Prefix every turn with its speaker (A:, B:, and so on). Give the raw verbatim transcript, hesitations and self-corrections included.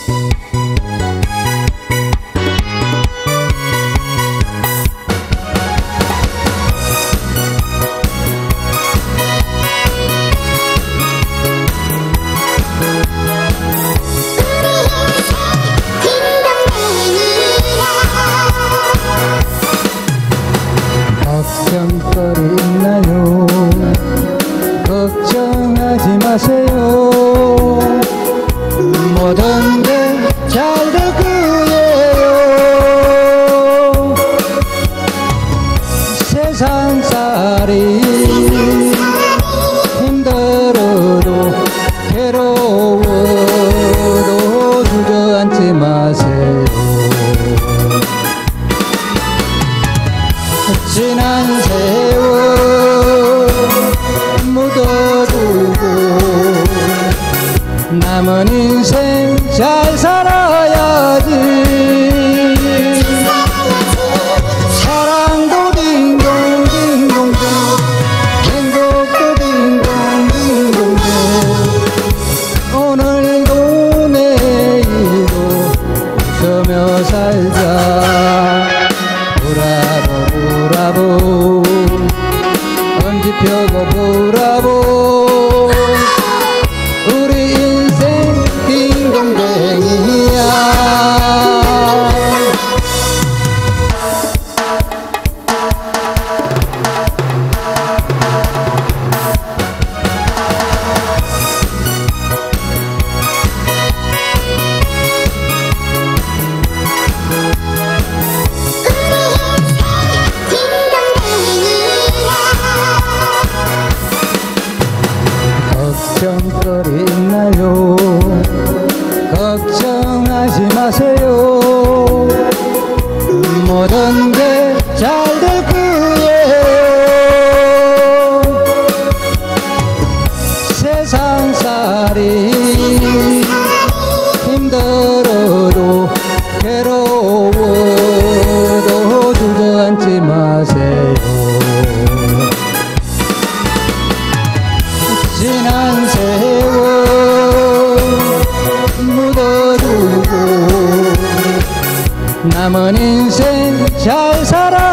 A: 걱정거리 있나요? 걱정하지 마세요. 모든 게 잘 될 거예요. 세상살이 힘들어도 괴로워도 주저앉지 마세요. 지난 세월 묻어두고 남은 인생 잘 살아야지. 사랑도 딩동딩동동 행복도 딩동딩동동 오늘도 내일도 웃으며 살자. 브라보 브라보 엄지 펴고 브라보 우리 인생 딩동댕이야. 걱정거리 있나요? 걱정하지 마세요. 모든 게 잘 될 거예요. 세상살이 힘들어도 괴로워도 주저앉지 마세요. 지난 세월 묻어두고 남은 인생 잘 살아.